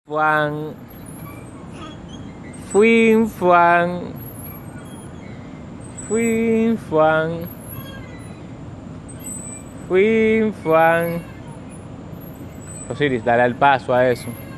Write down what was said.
Fuan. Fuin, fuan. Fuin, fuan. Fuin, fuan. Osiris, dale el paso a eso.